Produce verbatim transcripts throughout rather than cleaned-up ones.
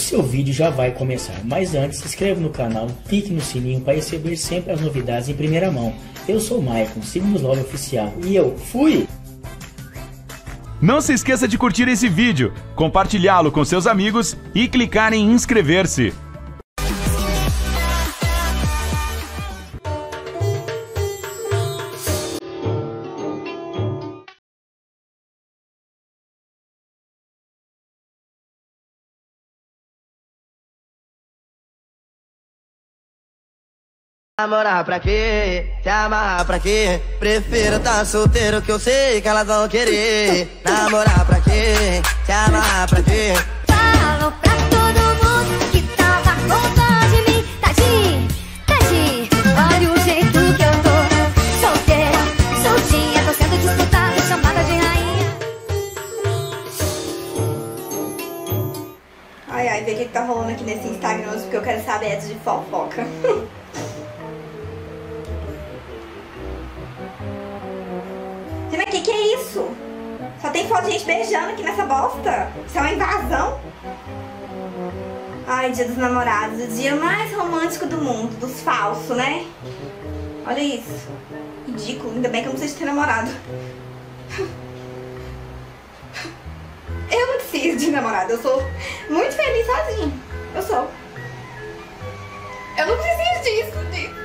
seu vídeo já vai começar, mas antes se inscreva no canal, clique no sininho para receber sempre as novidades em primeira mão. Eu sou o Maicon, siga-nos lá no oficial e eu fui! Não se esqueça de curtir esse vídeo, compartilhá-lo com seus amigos e clicar em inscrever-se. Namorar pra quê? Se amarrar pra quê? Prefiro tá solteiro que eu sei que elas vão querer. Namorar pra quê? Se amarrar pra quê? Falo pra todo mundo que tava com dó de mim. Tadinho, tadinho, olha o jeito que eu tô. Solteira, soltinha, tô sendo disputada, chamada de rainha. Ai, ai, ver o que, que tá rolando aqui nesse Instagram, porque eu quero saber de fofoca. Mas que que é isso? Só tem foto de gente beijando aqui nessa bosta. Isso é uma invasão? Ai, dia dos namorados, o dia mais romântico do mundo, dos falsos, né? Olha isso. Ridículo, ainda bem que eu não sei de ter namorado. Eu não preciso de namorado, eu sou muito feliz sozinha. Eu sou. Eu não preciso disso, disso.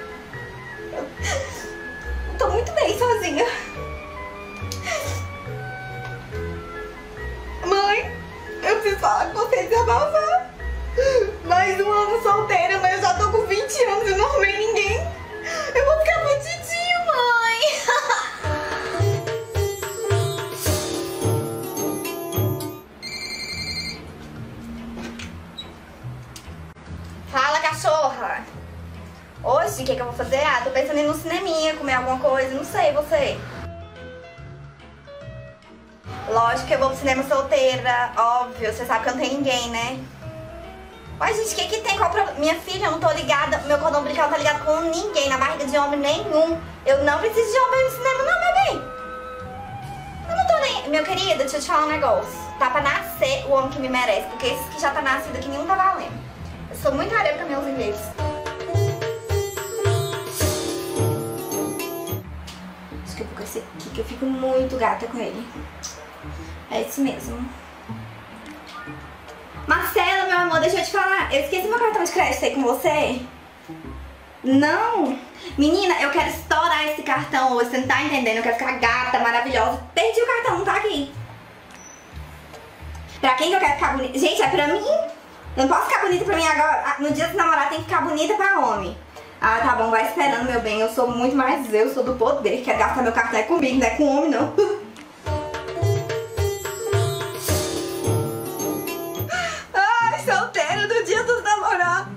Eu tô muito bem sozinha. Mãe, eu preciso falar com você, desabafar. Mais um ano solteira, mas eu já tô com vinte anos e não arrumei ninguém. Eu vou ficar putidinho, mãe. Fala, cachorra. Hoje, o que, que eu vou fazer? Ah, tô pensando em ir no cineminha, comer alguma coisa, não sei, você. Lógico que eu vou pro cinema solteira, óbvio, você sabe que eu não tenho ninguém, né? Mas, gente, o que que tem? Qual pro... Minha filha, eu não tô ligada, meu cordão umbilical não tá ligado com ninguém, na barriga de homem nenhum. Eu não preciso de homem no cinema, não, meu bem. Eu não tô nem... Meu querido, deixa eu te falar um negócio. Tá pra nascer o homem que me merece, porque esses que já tá nascido aqui, nenhum tá valendo. Eu sou muito areia pra meus ingleses. Acho que eu vou com esse aqui, que eu fico muito gata com ele. É esse mesmo. Marcela, meu amor, deixa eu te falar. Eu esqueci meu cartão de crédito aí com você. Não. Menina, eu quero estourar esse cartão hoje. Você não tá entendendo? Eu quero ficar gata, maravilhosa. Perdi o cartão, não tá aqui. Pra quem que eu quero ficar bonita? Gente, é pra mim. Eu não posso ficar bonita pra mim agora. No dia dos namorados tem que ficar bonita pra homem. Ah, tá bom, vai esperando, meu bem. Eu sou muito mais eu, sou do poder. Quero gastar meu cartão é comigo, não é com homem, não. Solteiro do dia dos namorados.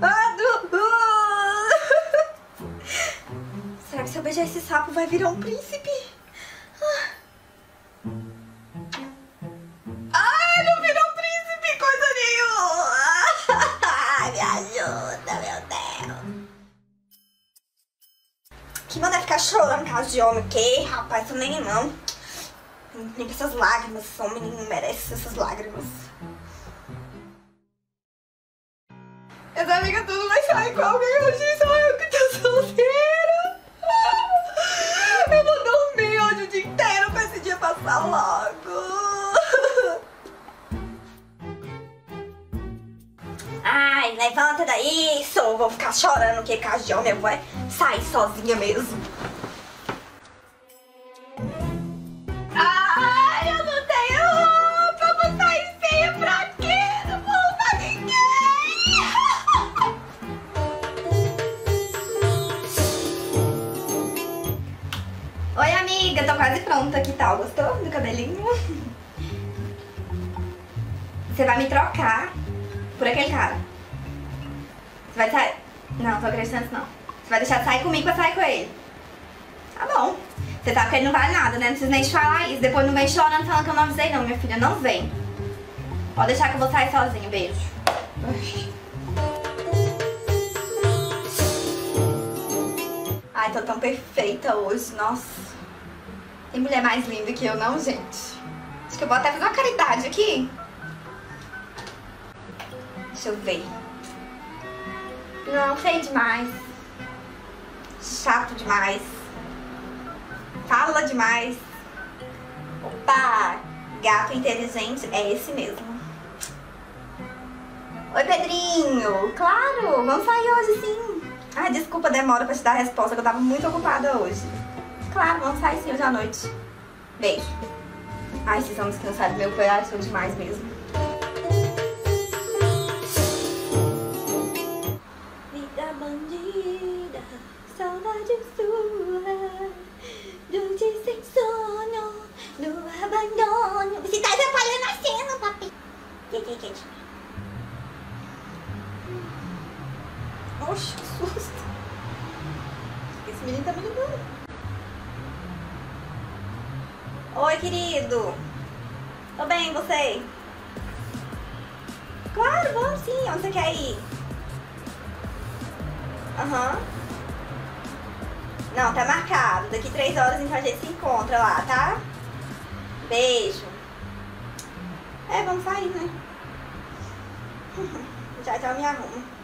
Será que se eu beijar esse sapo vai virar um príncipe? Ai, não virou um príncipe, coisa nenhuma. Ai, me ajuda, meu Deus. Que manda ficar chorando por causa de homem, o quê? Rapaz, isso nem não. Nem pra essas lágrimas, esse homem não merece essas lágrimas. As amigas tudo vai sair com alguém hoje, só eu que tô solteira. Eu vou dormir hoje o dia inteiro pra esse dia passar logo. Ai, levanta daí, só vou ficar chorando que caso de homem eu vou sair sozinha mesmo. Ai, eu não tenho roupa, vou sair feia pra quê? Não vou usar ninguém. Oi, amiga, tô quase pronta. Que tal? Gostou do cabelinho? Você vai me trocar por aquele cara. Você vai sair... Não, tô acreditando não. Você vai deixar de sair comigo pra sair com ele. Tá bom. Você sabe que ele não vale nada, né? Não precisa nem te falar isso. Depois não vem chorando falando que eu não avisei não, minha filha. Não vem. Pode deixar que eu vou sair sozinha. Beijo. Ai, tô tão perfeita hoje, nossa. Tem mulher mais linda que eu, não, gente? Acho que eu vou até fazer uma caridade aqui. Deixa eu ver. Não, feio demais. Chato demais. Fala demais. Opa, gato inteligente é esse mesmo. Oi, Pedrinho. Claro, vamos sair hoje sim. Ah, desculpa a demora pra te dar a resposta, que eu tava muito ocupada hoje. Claro, vamos sair sim hoje à noite. Beijo. Ai, esses homens que não sabem meu coração são demais mesmo. Vida bandida, saudade sua, noite sem sono, no abandono. Você tá atrapalhando a cena, papi. Que, que, que? Oxe, que susto. Esse menino tá me ligando. Oi, querido. Tô bem, e você? Claro, vamos sim. Onde você quer ir? Aham. Uhum. Não, tá marcado. Daqui três horas então a gente se encontra lá, tá? Beijo. É, vamos sair, né? Já já eu me arrumo.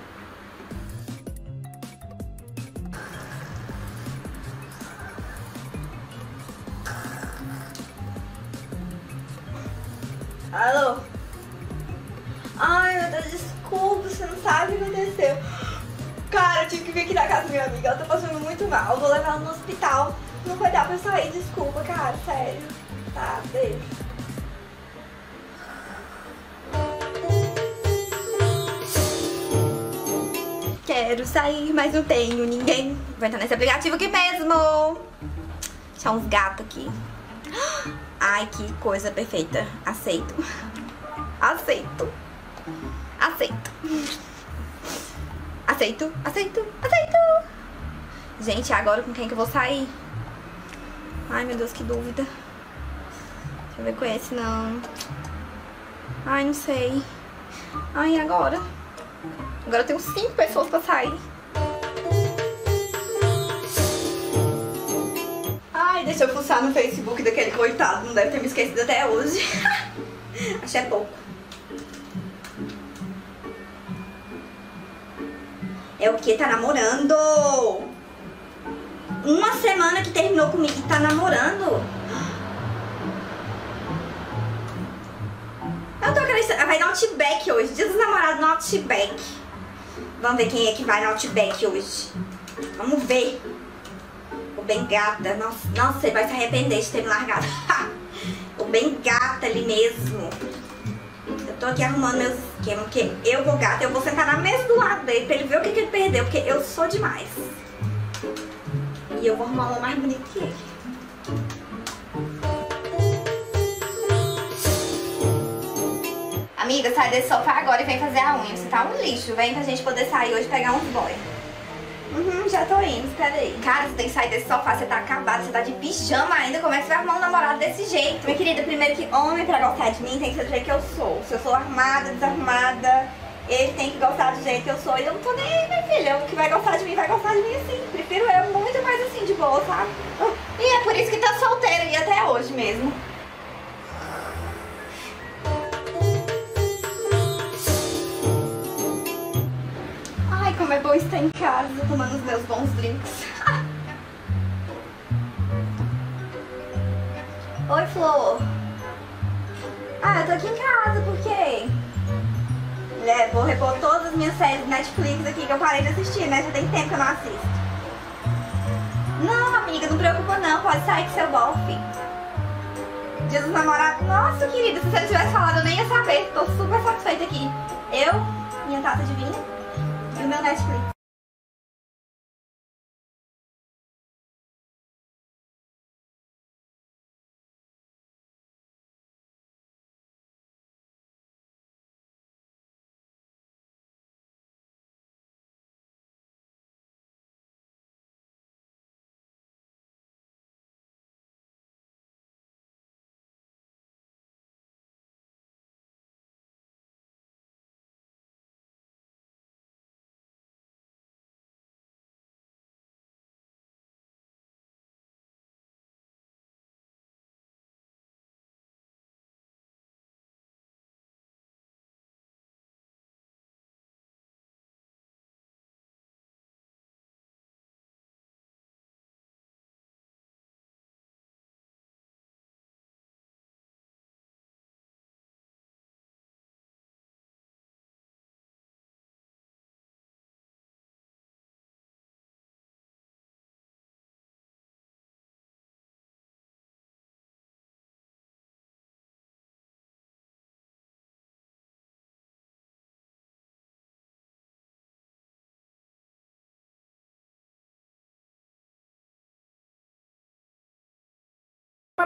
Alô? Ai, meu Deus, desculpa, você não sabe o que aconteceu. Cara, eu tive que vir aqui na casa da minha amiga, ela tá passando muito mal. Eu vou levar ela no hospital. Não vai dar pra sair, desculpa, cara, sério. Tá, beijo. Quero sair, mas não tenho ninguém. Vou entrar nesse aplicativo aqui mesmo. Deixar uns gatos aqui. Ai, que coisa perfeita. Aceito. Aceito. Aceito. Aceito, aceito, aceito. Gente, agora com quem que eu vou sair? Ai, meu Deus, que dúvida. Deixa eu ver com esse, não. Ai, não sei. Ai, e agora? Agora eu tenho cinco pessoas pra sair. Ai, deixa eu fuçar no Facebook daquele coitado. Não deve ter me esquecido até hoje. Acho é pouco. É o que? Tá namorando? Uma semana que terminou comigo e tá namorando? Eu tô acreditando. Vai no Outback hoje. Dia dos namorados no Outback. Vamos ver quem é que vai no Outback hoje. Vamos ver. O bem gata. Nossa, nossa, ele vai se arrepender de ter me largado. O bem gata ali mesmo. Eu tô aqui arrumando meus esquemas, porque eu vou gata, eu vou sentar na mesa do lado dele pra ele ver o que, que ele perdeu, porque eu sou demais. E eu vou arrumar uma mais bonita que ele. Amiga, sai desse sofá agora e vem fazer a unha. Você tá um lixo. Vem pra gente poder sair hoje e pegar uns boy. Uhum, já tô indo, espera aí. Cara, você tem que sair desse sofá, você tá acabado, você tá de pijama ainda. Como é que você vai arrumar um namorado desse jeito? Minha querida, primeiro que homem pra gostar de mim tem que ser do jeito que eu sou. Se eu sou arrumada, desarrumada, ele tem que gostar do jeito que eu sou. E eu não tô nem aí, minha filha. O que vai gostar de mim, vai gostar de mim assim. Prefiro eu muito mais assim, de boa, sabe? E é por isso que tá solteira e até hoje mesmo. Como é bom estar em casa, tomando os meus bons drinks. Oi, Flor. Ah, eu tô aqui em casa, por quê? É, vou repor todas as minhas séries Netflix aqui que eu parei de assistir, né? Já tem tempo que eu não assisto. Não, amiga, não preocupa não, pode sair com seu bofe. Dia dos namorados. Nossa, querida, se você não tivesse falado eu nem ia saber. Tô super satisfeita aqui. Eu, minha taça de vinho e o meu Netflix.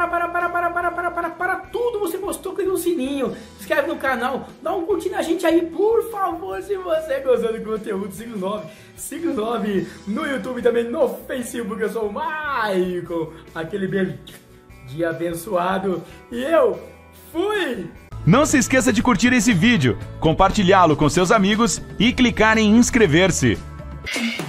para, para, para, para, para, para, para, para tudo. Você gostou, clica no sininho, se inscreve no canal, dá um curtir na gente aí, por favor. Se você gostou do conteúdo, siga o nove, siga o nove no YouTube também, no Facebook. Eu sou o Maicon. Aquele beijo de abençoado. E eu fui! Não se esqueça de curtir esse vídeo, compartilhá-lo com seus amigos e clicar em inscrever-se.